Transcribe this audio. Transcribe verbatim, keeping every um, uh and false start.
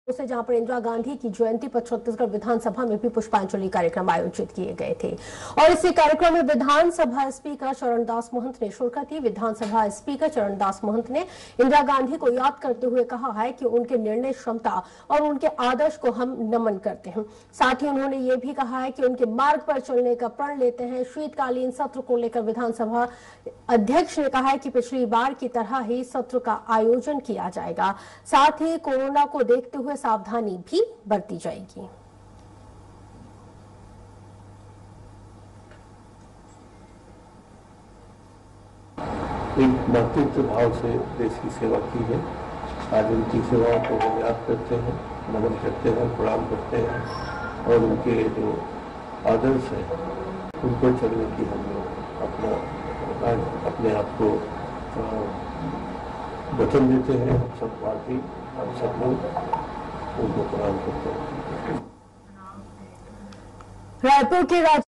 से जहां पर इंदिरा गांधी की जयंती पर छत्तीसगढ़ विधानसभा में भी पुष्पांजलि कार्यक्रम आयोजित किए गए थे और इसी कार्यक्रम में विधानसभा स्पीकर चरणदास महंत ने शिरकत की। विधानसभा स्पीकर चरणदास महंत ने इंदिरा गांधी को याद करते हुए कहा है कि उनके निर्णय क्षमता और उनके आदर्श को हम नमन करते हैं। साथ ही उन्होंने ये भी कहा है कि उनके मार्ग पर चलने का प्रण लेते हैं। शीतकालीन सत्र को लेकर विधानसभा अध्यक्ष ने कहा है कि पिछली बार की तरह ही सत्र का आयोजन किया जाएगा। साथ ही कोरोना को देखते हुए सावधानी भी बरती जाएगी। एक मातृत्व भाव से देश की सेवा की है। आज उनकी सेवाओं को हम याद करते हैं, नमन करते हैं, प्रणाम करते हैं और उनके जो आदर्श है उन पर चलने की हम लोग अपना अपने आप को वचन देते हैं। हम सब पार्टी हम सब लोग उनको प्रणाम करते हैं। रायपुर के